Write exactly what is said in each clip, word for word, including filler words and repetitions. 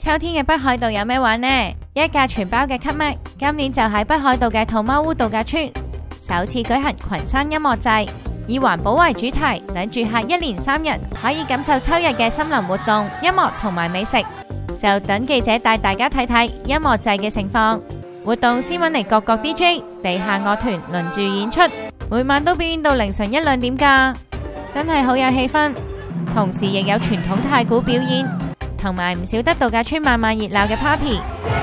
秋天嘅北海道有咩玩呢？一架全包嘅 Club Med 今年就喺北海道嘅兔貓屋度假村首次舉行群山音樂祭，以環保為主題，等住客一連三日可以感受秋日嘅森林活動、音樂同埋美食。就等記者帶大家睇睇音樂祭嘅情況。活動先揾嚟各個 D J、地下樂團輪住演出，每晚都表演到凌晨一兩點㗎，真係好有氣氛。同時亦有傳統太鼓表演，同埋唔少得度假村晚晚熱鬧嘅 party。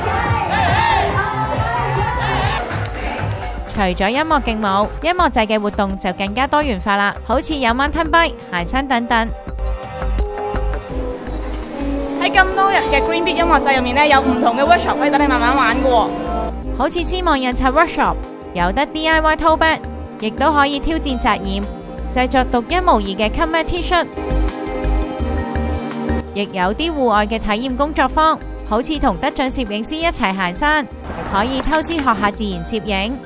除咗音樂勁舞，音樂祭嘅活動就更加多元化啦，好似有 mountain bike、行山等等。 喺咁多日嘅 Green Beach 音樂祭入面呢，有唔同嘅 workshop 可以等你慢慢玩嘅喎。 好似絲網印刷 workshop， 有得 D I Y tote bag， 亦都可以挑戰紮染，製作獨一無二嘅 Club Med T-shirt。亦有啲戶外嘅體驗工作坊，好似同得獎攝影師一齊行山，可以偷師學下自然攝影。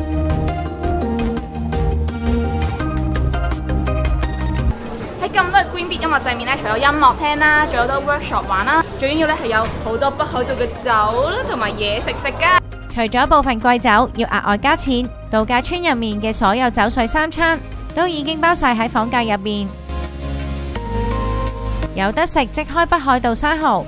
咁多 Green Beach 音樂祭面咧，除咗音樂廳啦，仲有好多 workshop 玩啦，最緊要咧係有好多北海道嘅酒啦，同埋嘢食食噶。 除咗部分貴酒要額外加錢，度假村入面嘅所有酒水三餐都已經包晒喺房價入面，有得食即開北海道生蠔、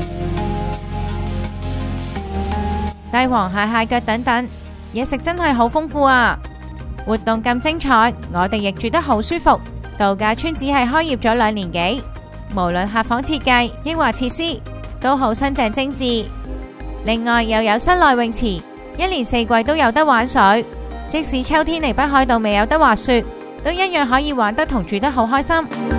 帝王蟹蟹腳等等，嘢食真係好豐富啊！活動咁精彩，我哋亦住得好舒服。度假村只係開業咗兩年幾，無論客房設計抑或設施都好新淨精緻。另外又有室內泳池，一年四季都有得玩水。即使秋天嚟北海道未有得滑雪，都一樣可以玩得同住得好開心。